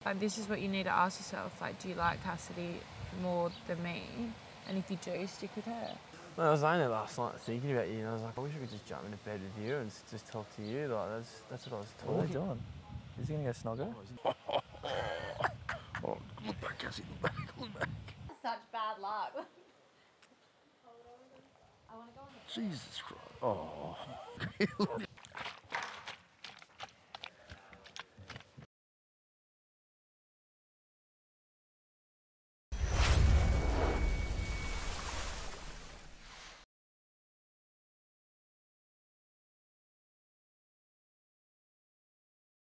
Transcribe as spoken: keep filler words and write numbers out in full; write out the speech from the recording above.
Like, this is what you need to ask yourself. Like, do you like Cassidy more than me? And if you do, stick with her. Well, I was laying there last night thinking about you, and I was like, I wish I could just jump into bed with you and just talk to you. Like, that's that's what I was talking. What are they doing? Is he gonna go snogger? Oh, look back, Cassie. Look back. Look back. Such bad luck. I want to go on the Jesus Christ. Oh.